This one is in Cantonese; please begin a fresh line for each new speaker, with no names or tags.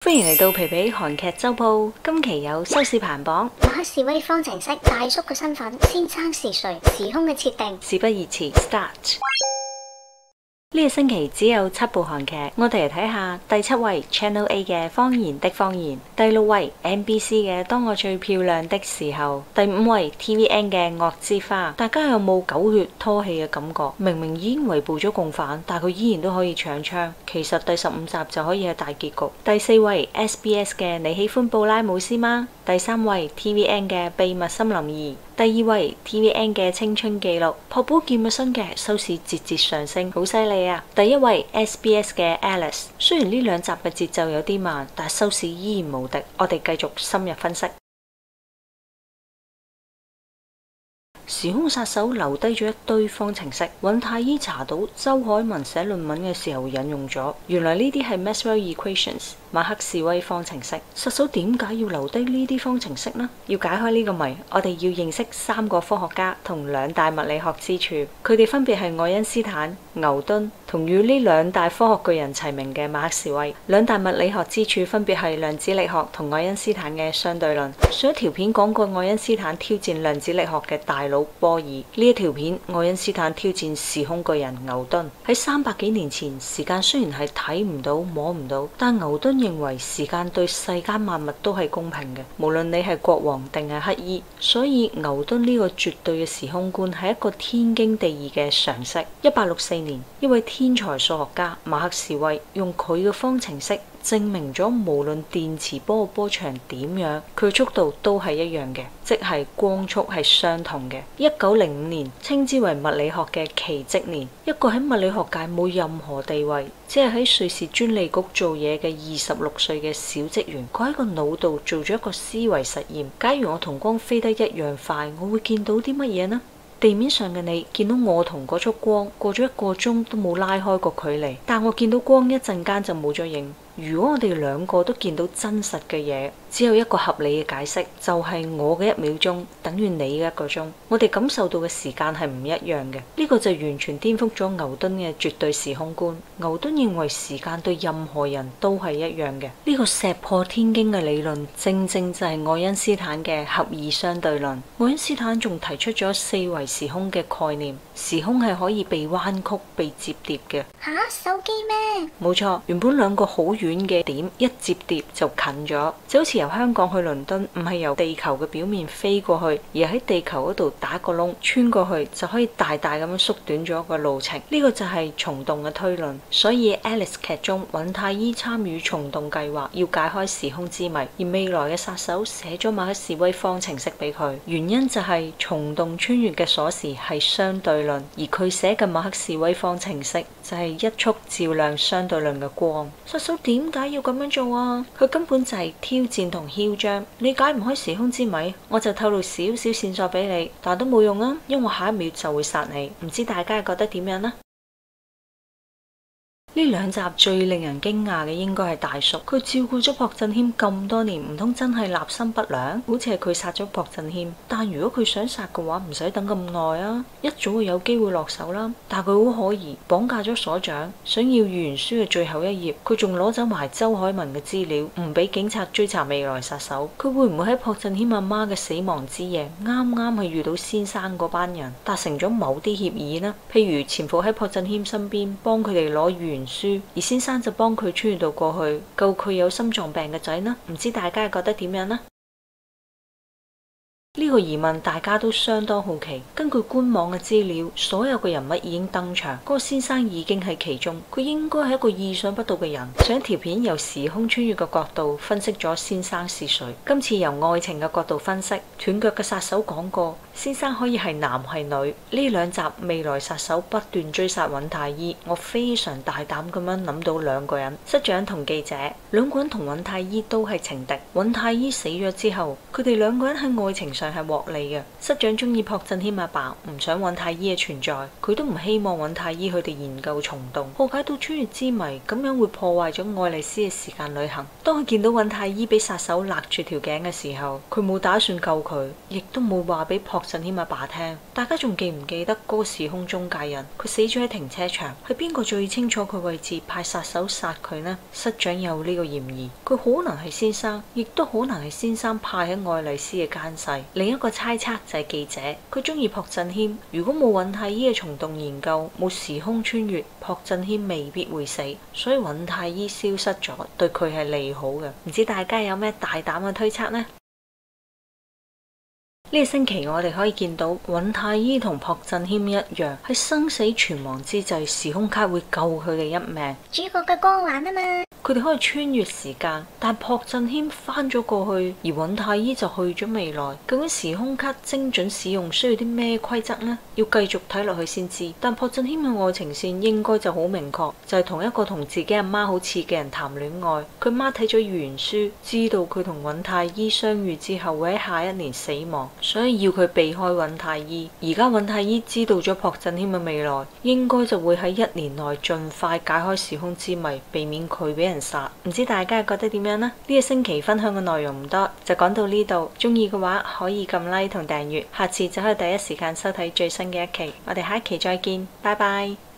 歡迎嚟到皮皮韓劇週報，今期有收視排行榜。
馬克示威方程式大叔嘅身份，先生是誰，時空嘅設定。
事不宜遲 ，Start。呢個星期只有7部韓劇，我哋嚟睇下第7位 Channel A 嘅《謊言的謊言》，第6位 MBC 嘅《當我最漂亮的時候》，第5位 TVN 嘅《惡之花》。大家有冇狗血拖戲嘅感覺？明明已經圍捕咗共犯，但佢依然都可以搶槍。其實第15集就可以係大結局。第4位 SBS 嘅《你喜歡布拉姆斯嗎》，第3位 TVN 嘅《秘密森林2》。第2位 TVN 嘅青春記錄，朴寶劍嘅新劇收視節節上升，好犀利啊！第1位 SBS 嘅 Alice， 雖然呢2集嘅節奏有啲慢，但收視依然無敵。我哋繼續深入分析。時空殺手留低咗一堆方程式，尹太醫查到周海文寫論文嘅時候引用咗，原來呢啲係 Maxwell Equations 馬克示威方程式。殺手點解要留低呢啲方程式呢？要解開呢個謎，我哋要認識3個科學家同2大物理學之柱，佢哋分別係愛因斯坦、牛頓同與呢2大科學巨人齊名嘅馬克示威。2大物理學之柱分別係量子力學同愛因斯坦嘅相對論。上一條片講過愛因斯坦挑戰量子力學嘅大佬波爾，呢一條片愛因斯坦挑戰時空巨人牛頓。喺300幾年前，時間雖然係睇唔到摸唔到，但牛頓認為時間對世間萬物都係公平嘅，無論你係國王定係乞兒。所以牛頓呢個絕對嘅時空觀係一個天經地義嘅常識。1864年，一位天才數學家馬克示威用佢嘅方程式證明咗無論電磁波嘅波長點樣，佢速度都係一樣嘅，即係光速係相同嘅。1905年稱之為物理學嘅奇蹟年，一個喺物理學界冇任何地位，只係喺瑞士專利局做嘢嘅26歲嘅小職員，佢喺個腦度做咗一個思維實驗。假如我同光飛得一樣快，我會見到啲乜嘢呢？地面上嘅你見到我同嗰束光過咗1個鐘都冇拉開個距離，但我見到光一陣間就冇咗影。如果我哋2個都見到真實嘅嘢，只有一個合理嘅解釋，就係我嘅1秒鐘等於你嘅1個鐘。我哋感受到嘅時間係唔一樣嘅，呢個就完全顛覆咗牛頓嘅絕對時空觀。牛頓認為時間對任何人都係一樣嘅，呢個石破天驚嘅理論正正就係愛因斯坦嘅狹義相對論。愛因斯坦仲提出咗4維時空嘅概念，時空係可以被彎曲、被摺疊嘅。
手機咩？
冇錯，原本2個好遠嘅點一摺疊就近咗，就好似由香港去倫敦，唔係由地球嘅表面飛過去，而喺地球嗰度打個窿穿過去，就可以大大咁樣縮短咗個路程。呢個就係蟲洞嘅推論。所以 Alice 劇中尹太醫參與蟲洞計劃，要解開時空之謎，而未來嘅殺手寫咗馬克示威方程式俾佢，原因就係蟲洞穿越嘅鎖匙係相對論，而佢寫嘅馬克示威方程式就係一束照亮相對論嘅光。殺手點解要咁樣做啊？佢根本就係挑戰同囂張。你解唔開時空之謎，我就透露少少線索俾你，但都冇用啊，因為我下1秒就會殺你。唔知大家覺得點樣呢？呢2集最令人驚訝嘅應該係大叔，佢照顧咗朴振謙咁多年，唔通真係立心不良？好似係佢殺咗朴振謙，但如果佢想殺嘅話，唔使等咁耐啊，一早會有機會落手啦。但佢好可疑，綁架咗所長，想要預言書嘅最後1頁，佢仲攞走埋周海文嘅資料，唔俾警察追查未來殺手。佢會唔會喺朴振謙阿媽嘅死亡之夜，啱啱係遇到先生嗰班人，達成咗某啲協議呢？譬如潛伏喺朴振謙身邊，幫佢哋攞預言書，而先生就幫佢穿越到過去，救佢有心臟病嘅仔呢？唔知大家覺得點樣呢？呢個疑問大家都相當好奇。根據官網嘅資料，所有嘅人物已經登場，嗰個先生已經喺其中，佢應該係一個意想不到嘅人。上一條片由時空穿越嘅角度分析咗先生是誰，今次由愛情嘅角度分析。斷腳嘅殺手講過，先生可以係男係女。呢2集未來殺手不斷追殺尹太醫，我非常大膽咁樣諗到2個人，室長同記者。2個人同尹太醫都係情敵。尹太醫死咗之後，佢哋2個人喺愛情上上係獲利嘅。室長中意朴振謙阿爸，唔想尹太醫嘅存在，佢都唔希望尹太醫佢哋研究蟲洞，破解到穿越之謎，咁樣會破壞咗愛麗絲嘅時間旅行。當佢見到尹太醫俾殺手勒住條頸嘅時候，佢冇打算救佢，亦都冇話俾朴振謙阿爸聽。大家仲記唔記得嗰個時空中介人？佢死咗喺停車場，係邊個最清楚佢位置，派殺手殺佢呢？室長有呢個嫌疑，佢可能係先生，亦都可能係先生派喺愛麗絲嘅奸細。另一個猜測就係記者，佢中意朴振謙。如果冇尹太醫嘅蟲洞研究，冇時空穿越，朴振謙未必會死。所以尹太醫消失咗，對佢係利好嘅。唔知大家有咩大膽嘅推測呢？呢個星期我哋可以見到尹太醫同朴振謙一樣，喺生死存亡之際，時空卡會救佢哋一命。
主角嘅光環啊嘛，
佢哋可以穿越時間，但朴振謙翻咗過去，而尹太醫就去咗未來。究竟時空卡精準使用需要啲咩規則呢？要繼續睇落去先知。但朴振謙嘅愛情線應該就好明確，就係同一個同自己阿媽好似嘅人談戀愛。佢媽睇咗預言書，知道佢同尹太醫相遇之後會喺下一年死亡。所以要佢避開尹太醫。而家尹太醫知道咗朴振謙嘅未來，應該就會喺1年內盡快解開時空之謎，避免佢俾人殺。唔知大家覺得點樣呢？呢個星期分享嘅內容唔多，就講到呢度。中意嘅話可以撳 like 同訂閱，下次就可以第一時間收睇最新嘅一期。我哋下一期再見，拜拜。